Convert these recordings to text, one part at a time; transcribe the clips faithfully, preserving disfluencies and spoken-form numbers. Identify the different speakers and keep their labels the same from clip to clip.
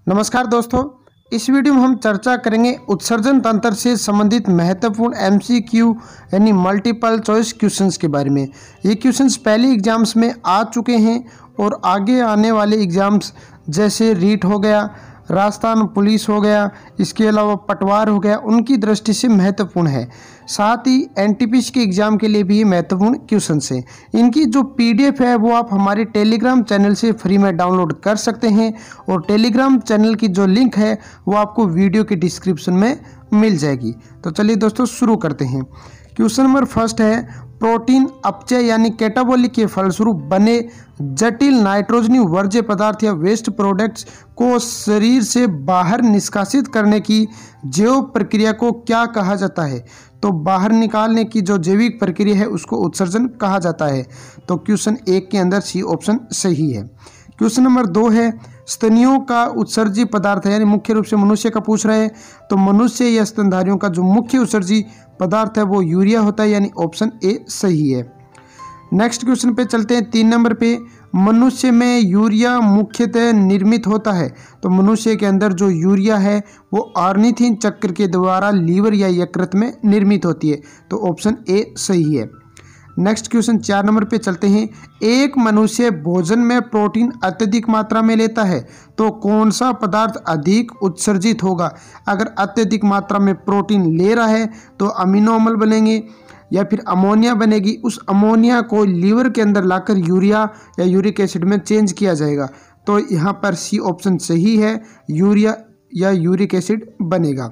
Speaker 1: नमस्कार दोस्तों, इस वीडियो में हम चर्चा करेंगे उत्सर्जन तंत्र से संबंधित महत्वपूर्ण एमसीक्यू यानी मल्टीपल चॉइस क्वेश्चंस के बारे में। ये क्वेश्चंस पहले एग्जाम्स में आ चुके हैं और आगे आने वाले एग्जाम्स जैसे रीट हो गया, राजस्थान पुलिस हो गया, इसके अलावा पटवार हो गया, उनकी दृष्टि से महत्वपूर्ण है। साथ ही एनटीपीसी के एग्ज़ाम के लिए भी ये महत्वपूर्ण क्वेश्चंस हैं। इनकी जो पीडीएफ है वो आप हमारे टेलीग्राम चैनल से फ्री में डाउनलोड कर सकते हैं और टेलीग्राम चैनल की जो लिंक है वो आपको वीडियो के डिस्क्रिप्शन में मिल जाएगी। तो चलिए दोस्तों शुरू करते हैं। क्वेश्चन नंबर फर्स्ट है, प्रोटीन अपचय यानी कैटाबॉलिक के फलस्वरूप बने जटिल नाइट्रोजनी वर्ज्य पदार्थ या वेस्ट प्रोडक्ट्स को शरीर से बाहर निष्कासित करने की जैव प्रक्रिया को क्या कहा जाता है? तो बाहर निकालने की जो जैविक प्रक्रिया है उसको उत्सर्जन कहा जाता है। तो क्वेश्चन एक के अंदर सी ऑप्शन सही है। क्वेश्चन नंबर दो है, स्तनियों का उत्सर्जी पदार्थ है, यानी मुख्य रूप से मनुष्य का पूछ रहे हैं। तो मनुष्य या स्तनधारियों का जो मुख्य उत्सर्जी पदार्थ है वो यूरिया होता है, यानी ऑप्शन ए सही है। नेक्स्ट क्वेश्चन पे चलते हैं। तीन नंबर पे, मनुष्य में यूरिया मुख्यतः निर्मित होता है। तो मनुष्य के अंदर जो यूरिया है वो ऑर्निथिन चक्र के द्वारा लीवर या यकृत में निर्मित होती है। तो ऑप्शन ए सही है। नेक्स्ट क्वेश्चन चार नंबर पे चलते हैं। एक मनुष्य भोजन में प्रोटीन अत्यधिक मात्रा में लेता है तो कौन सा पदार्थ अधिक उत्सर्जित होगा? अगर अत्यधिक मात्रा में प्रोटीन ले रहा है तो अमीनो अम्ल बनेंगे या फिर अमोनिया बनेगी। उस अमोनिया को लीवर के अंदर लाकर यूरिया या यूरिक एसिड में चेंज किया जाएगा। तो यहाँ पर सी ऑप्शन सही है, यूरिया या यूरिक एसिड बनेगा।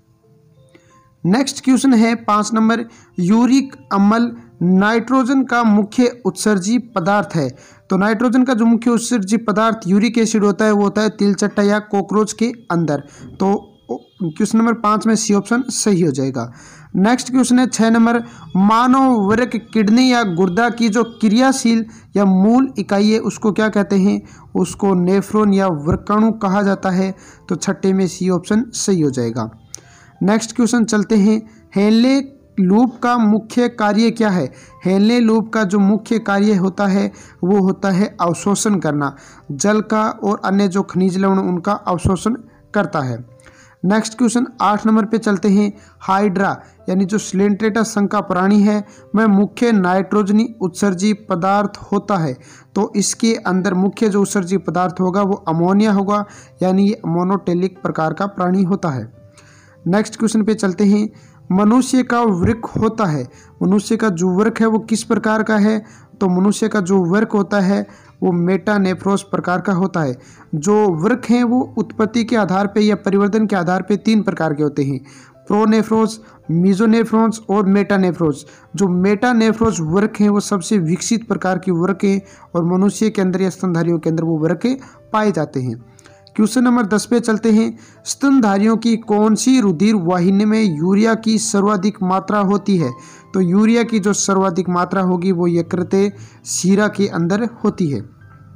Speaker 1: नेक्स्ट क्वेश्चन है पाँच नंबर, यूरिक अम्ल नाइट्रोजन का मुख्य उत्सर्जी पदार्थ है। तो नाइट्रोजन का जो मुख्य उत्सर्जी पदार्थ यूरिक एसिड होता है वो होता है तिलचट्टा या कॉकरोच के अंदर। तो क्वेश्चन नंबर पाँच में सी ऑप्शन सही हो जाएगा। नेक्स्ट क्वेश्चन है छः नंबर, मानव वृक्क किडनी या गुर्दा की जो क्रियाशील या मूल इकाई है उसको क्या कहते हैं? उसको नेफ्रॉन या वृक्काणु कहा जाता है। तो छठे में सी ऑप्शन सही हो जाएगा। नेक्स्ट क्वेश्चन चलते हैं। हेनले लूप का मुख्य कार्य क्या है? हेनले लूप का जो मुख्य कार्य होता है वो होता है अवशोषण करना। जल का और अन्य जो खनिज लवण उनका अवशोषण करता है। नेक्स्ट क्वेश्चन आठ नंबर पे चलते हैं। हाइड्रा यानी जो स्लेंट्रेटस संघ का प्राणी है में मुख्य नाइट्रोजनी उत्सर्जी पदार्थ होता है। तो इसके अंदर मुख्य जो उत्सर्जी पदार्थ होगा वो अमोनिया होगा, यानी ये मोनोटेलिक प्रकार का प्राणी होता है। नेक्स्ट क्वेश्चन पे चलते हैं। मनुष्य का वृक्क होता है, मनुष्य का जो वृक्क है वो किस प्रकार का है? तो मनुष्य का जो वृक्क होता है वो मेटानेफ्रोस प्रकार का होता है। जो वृक्क हैं वो उत्पत्ति के आधार पे या परिवर्तन के आधार पे तीन प्रकार के होते हैं, प्रोनेफ्रोस, मीजोनेफ्रोस और मेटानेफ्रोस। जो मेटानेफ्रोस वृक्क हैं वो सबसे विकसित प्रकार की वृक्क हैं और मनुष्य के अंदर या स्तनधारियों के अंदर वो वृक्क पाए जाते हैं। क्वेश्चन नंबर दस पे चलते हैं। स्तनधारियों की कौन सी रुधिर वाहिनी में यूरिया की सर्वाधिक मात्रा होती है? तो यूरिया की जो सर्वाधिक मात्रा होगी वो यकृत शिरा के अंदर होती है।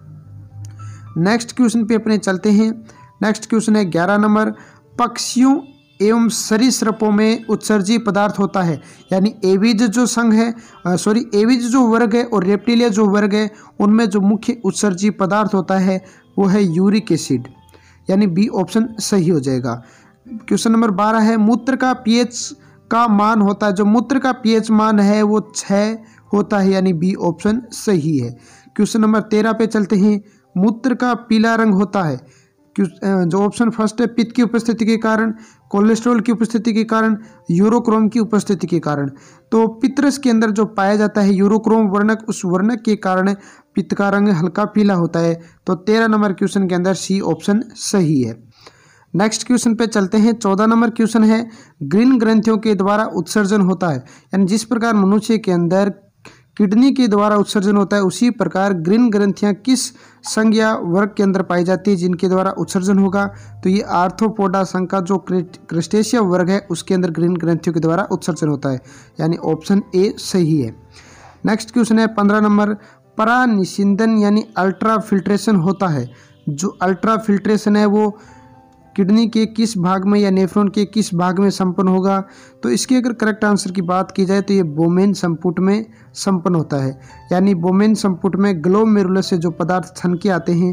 Speaker 1: नेक्स्ट क्वेश्चन पे अपने चलते हैं। नेक्स्ट क्वेश्चन है ग्यारह नंबर, पक्षियों एवं सरीसृपों में उत्सर्जी पदार्थ होता है, यानी एविज जो संघ है सॉरी एविज जो वर्ग है और रेप्टिलिया जो वर्ग है उनमें जो मुख्य उत्सर्जी पदार्थ होता है वो है यूरिक एसिड, यानी बी ऑप्शन सही हो जाएगा। क्वेश्चन नंबर बारह है, मूत्र का पीएच का मान होता है, जो मूत्र का पीएच मान है वो छः होता है, यानी बी ऑप्शन सही है। क्वेश्चन नंबर तेरह पे चलते हैं। मूत्र का पीला रंग होता है, जो ऑप्शन फर्स्ट है पित्त की उपस्थिति के कारण, कोलेस्ट्रॉल की उपस्थिति के कारण, यूरोक्रोम की उपस्थिति के कारण। तो पित्तरस के अंदर जो पाया जाता है यूरोक्रोम वर्णक, उस वर्णक के कारण पित्त का रंग हल्का पीला होता है। तो तेरह नंबर क्वेश्चन के अंदर सी ऑप्शन सही है। नेक्स्ट क्वेश्चन पे चलते हैं। चौदह नंबर क्वेश्चन है, ग्रीन ग्रंथियों के द्वारा उत्सर्जन होता है, यानी जिस प्रकार मनुष्य के अंदर किडनी के द्वारा उत्सर्जन होता है उसी प्रकार ग्रीन ग्रंथियां किस संघ या वर्ग के अंदर पाई जाती है जिनके द्वारा उत्सर्जन होगा? तो ये आर्थ्रोपोडा संघ का जो क्रस्टेशिया वर्ग है उसके अंदर ग्रीन ग्रंथियों के द्वारा उत्सर्जन होता है, यानी ऑप्शन ए सही है। नेक्स्ट क्वेश्चन है पंद्रह नंबर, परानिस्सिंदन यानी अल्ट्रा फिल्ट्रेशन होता है। जो अल्ट्रा फिल्ट्रेशन है वो किडनी के किस भाग में या नेफ्रॉन के किस भाग में संपन्न होगा? तो इसके अगर करेक्ट आंसर की बात की जाए तो ये बोमेन संपुट में संपन्न होता है, यानी बोमेन संपुट में ग्लोमेरुलस से जो पदार्थ छन के आते हैं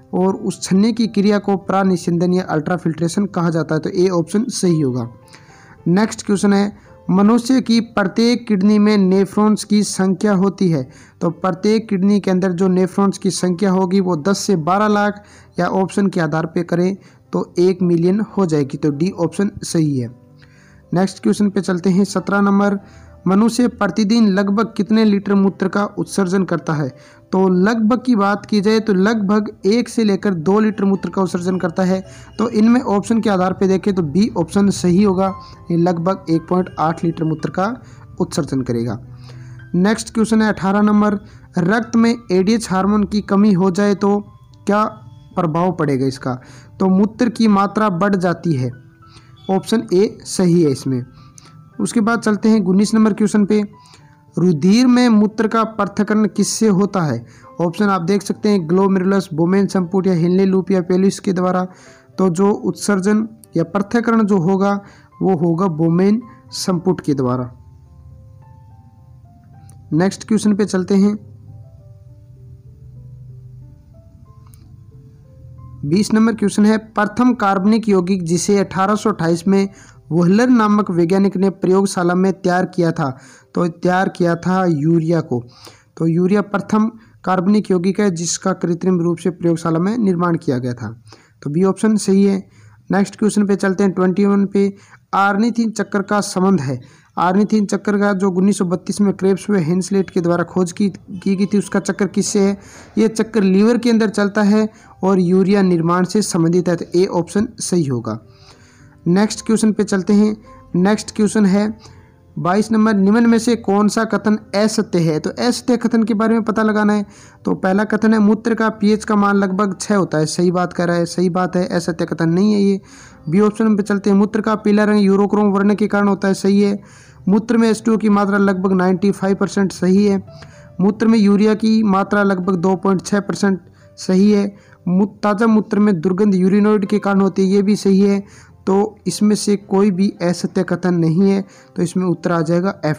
Speaker 1: और उस छन्ने की क्रिया को प्रानिषिंदन या अल्ट्राफिल्ट्रेशन कहा जाता है। तो ए ऑप्शन सही होगा। नेक्स्ट क्वेश्चन है, मनुष्य की प्रत्येक किडनी में नेफ्रॉन्स की संख्या होती है। तो प्रत्येक किडनी के अंदर जो नेफ्रॉन्स की संख्या होगी वो दस से बारह लाख या ऑप्शन के आधार पे करें तो एक मिलियन हो जाएगी। तो डी ऑप्शन सही है। नेक्स्ट क्वेश्चन पे चलते हैं। सत्रह नंबर, मनुष्य प्रतिदिन लगभग कितने लीटर मूत्र का उत्सर्जन करता है। तो लगभग की बात की जाए तो लगभग एक से लेकर दो लीटर मूत्र का उत्सर्जन करता है। तो इनमें ऑप्शन के आधार पे देखें तो बी ऑप्शन सही होगा, ये लगभग एक पॉइंट आठ लीटर मूत्र का उत्सर्जन करेगा। नेक्स्ट क्वेश्चन है अठारह नंबर, रक्त में एडीएच हार्मोन की कमी हो जाए तो क्या प्रभाव पड़ेगा इसका। तो मूत्र की मात्रा बढ़ जाती है, ऑप्शन ए सही है इसमें। उसके बाद चलते हैं उन्नीस नंबर क्वेश्चन पे, रुधिर में मूत्र का पृथक्करण किससे होता है। ऑप्शन आप देख सकते हैं ग्लोमेरुलस, बोमेन संपुट या हिनले लूप या पेलिस के द्वारा। तो जो उत्सर्जन या पृथक्करण जो होगा वो होगा बोमेन संपुट के द्वारा। नेक्स्ट क्वेश्चन पे चलते हैं। बीस नंबर क्वेश्चन है, प्रथम कार्बनिक यौगिक जिसे अठारह सौ अट्ठाईस में वोहलर नामक वैज्ञानिक ने प्रयोगशाला में तैयार किया था। तो तैयार किया था यूरिया को। तो यूरिया प्रथम कार्बनिक यौगिक है जिसका कृत्रिम रूप से प्रयोगशाला में निर्माण किया गया था। तो बी ऑप्शन सही है। नेक्स्ट क्वेश्चन पे चलते हैं ट्वेंटी वन पे, आर्निथिन चक्कर का संबंध है। आर्निथिन चक्कर का जो उन्नीस सौ बत्तीस में क्रेब्स व हेंसलेट के द्वारा खोज की की गई थी उसका चक्कर किससे है। ये चक्कर लीवर के अंदर चलता है और यूरिया निर्माण से संबंधित है। तो ए ऑप्शन सही होगा। नेक्स्ट क्वेश्चन पे चलते हैं। नेक्स्ट क्वेश्चन है बाईस नंबर, निम्न में से कौन सा कथन असत्य है। तो असत्य कथन के बारे में पता लगाना है। तो पहला कथन है मूत्र का पीएच का मान लगभग छः होता है, सही बात कर रहा है, सही बात है, असत्य कथन नहीं है ये। बी ऑप्शन पे चलते हैं, मूत्र का पीला रंग यूरोक्रोम वर्ण के कारण होता है, सही है। मूत्र में एच टू ओ की मात्रा लगभग पचानवे परसेंट, सही है। मूत्र में यूरिया की मात्रा लगभग दो पॉइंट छः परसेंट, सही है। ताज़ा मूत्र में दुर्गंध यूरिनोइड के कारण होती है, ये भी सही है। तो इसमें से कोई भी असत्य कथन नहीं है, तो इसमें उत्तर आ जाएगा एफ।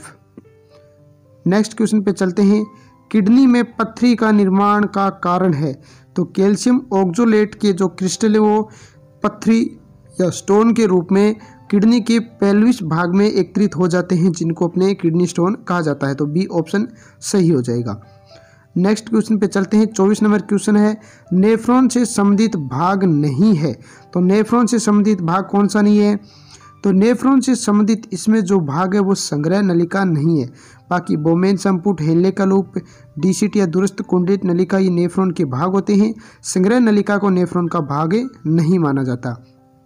Speaker 1: नेक्स्ट क्वेश्चन पे चलते हैं। किडनी में पत्थरी का निर्माण का कारण है। तो कैल्शियम ऑक्सोलेट के जो क्रिस्टल है वो पत्थरी या स्टोन के रूप में किडनी के पेल्विस भाग में एकत्रित हो जाते हैं, जिनको अपने किडनी स्टोन कहा जाता है। तो बी ऑप्शन सही हो जाएगा। नेक्स्ट क्वेश्चन पे चलते हैं। चौबीस नंबर क्वेश्चन है, नेफ्रॉन से संबंधित भाग नहीं है। तो नेफ्रॉन से संबंधित भाग कौन सा नहीं है। तो नेफ्रॉन से संबंधित इसमें जो भाग है वो संग्रह नलिका नहीं है। बाकी बोमेन संपुट, हेनले का लूप, डीसीटी या दूरस्थ कुंडलित नलिका ये नेफ्रॉन के भाग होते हैं। संग्रह नलिका को नेफ्रॉन का भाग नहीं माना जाता।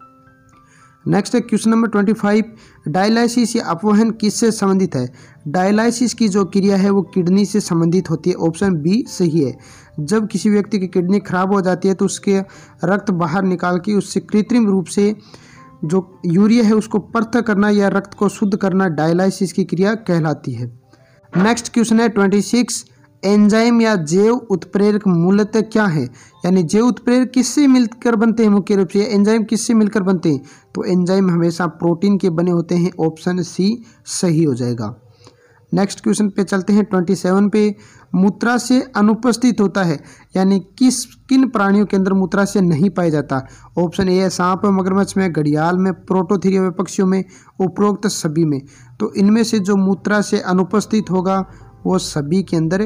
Speaker 1: नेक्स्ट है क्वेश्चन नंबर पच्चीस, डायलाइसिस या अपवहन किससे संबंधित है। डायलाइसिस की जो क्रिया है वो किडनी से संबंधित होती है, ऑप्शन बी सही है। जब किसी व्यक्ति की किडनी खराब हो जाती है तो उसके रक्त बाहर निकाल के उससे कृत्रिम रूप से जो यूरिया है उसको पृथक करना या रक्त को शुद्ध करना डायलाइसिस की क्रिया कहलाती है। नेक्स्ट क्वेश्चन है छब्बीस, एंजाइम या जैव उत्प्रेरक मूलतः क्या है। यानी जैव उत्प्रेरक किससे मिलकर बनते हैं मुख्य रूप से, एंजाइम किससे मिलकर बनते हैं। तो एंजाइम हमेशा प्रोटीन के बने होते हैं, ऑप्शन सी सही हो जाएगा। नेक्स्ट क्वेश्चन पे चलते हैं सत्ताईस पे, मूत्रा से अनुपस्थित होता है। यानी किस किन प्राणियों के अंदर मूत्रा से नहीं पाया जाता। ऑप्शन ए है सांप, मगरमच्छ में, घड़ियाल में, प्रोटोथीरिया में, पक्षियों में, उपरोक्त सभी में। तो इनमें से जो मूत्रा से अनुपस्थित होगा वो सभी के अंदर,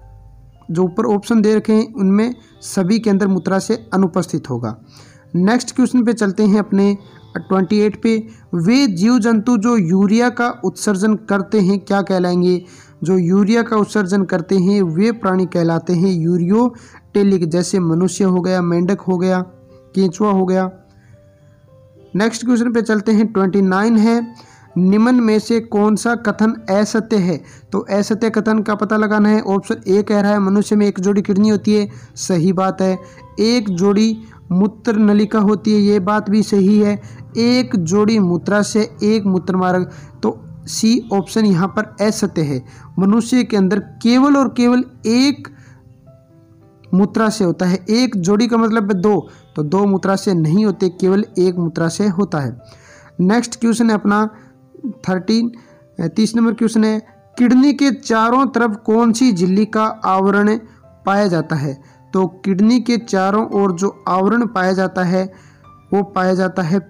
Speaker 1: जो ऊपर ऑप्शन दे रखे हैं उनमें सभी के अंदर मूत्रा से अनुपस्थित होगा। नेक्स्ट क्वेश्चन पे चलते हैं अपने अट्ठाईस पे, वे जीव जंतु जो यूरिया का उत्सर्जन करते हैं क्या कहलाएंगे। जो यूरिया का उत्सर्जन करते हैं वे प्राणी कहलाते हैं यूरियोटेलिक, जैसे मनुष्य हो गया, मेंढक हो गया, केंचुआ हो गया। नेक्स्ट क्वेश्चन पे चलते हैं उनतीस है, निम्न में से कौन सा कथन असत्य है। तो असत्य कथन का पता लगाना है। ऑप्शन ए कह रहा है मनुष्य में एक जोड़ी किडनी होती है, सही बात है। एक जोड़ी मूत्र नलिका होती है, ये बात भी सही है। एक जोड़ी मूत्राशय, एक मूत्र मार्ग, तो सी ऑप्शन यहाँ पर असत्य है। मनुष्य के अंदर केवल और केवल एक मूत्राशय होता है। एक जोड़ी का मतलब है दो, तो दो मूत्राशय नहीं होते, केवल एक मूत्राशय होता है। नेक्स्ट क्वेश्चन है अपना थर्टीन तीस नंबर क्वेश्चन है, किडनी के चारों तरफ कौन सी झिल्ली का आवरण पाया जाता है। तो किडनी के चारों ओर जो आवरण पाया जाता है वो पाया जाता है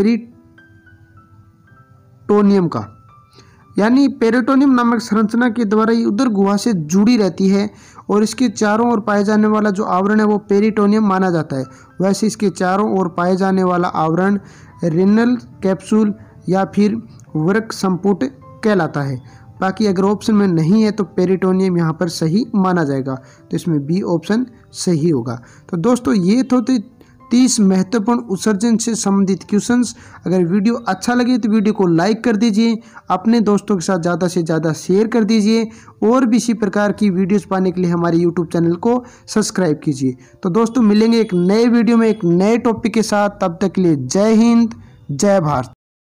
Speaker 1: पेरिटोनियम का, यानी पेरिटोनियम नामक संरचना के द्वारा ये उदर गुहा से जुड़ी रहती है और इसके चारों ओर पाए जाने वाला जो आवरण है वो पेरिटोनियम माना जाता है। वैसे इसके चारों ओर पाए जाने वाला आवरण रेनल कैप्सूल या फिर वृक्क संपुट कहलाता है। बाकी अगर ऑप्शन में नहीं है तो पेरिटोनियम यहाँ पर सही माना जाएगा, तो इसमें बी ऑप्शन सही होगा। तो दोस्तों ये तो थे तीस महत्वपूर्ण उत्सर्जन से संबंधित क्वेश्चंस। अगर वीडियो अच्छा लगे तो वीडियो को लाइक कर दीजिए, अपने दोस्तों के साथ ज़्यादा से ज़्यादा शेयर कर दीजिए और भी इसी प्रकार की वीडियोस पाने के लिए हमारे यूट्यूब चैनल को सब्सक्राइब कीजिए। तो दोस्तों मिलेंगे एक नए वीडियो में एक नए टॉपिक के साथ, तब तक के लिए जय हिंद जय भारत।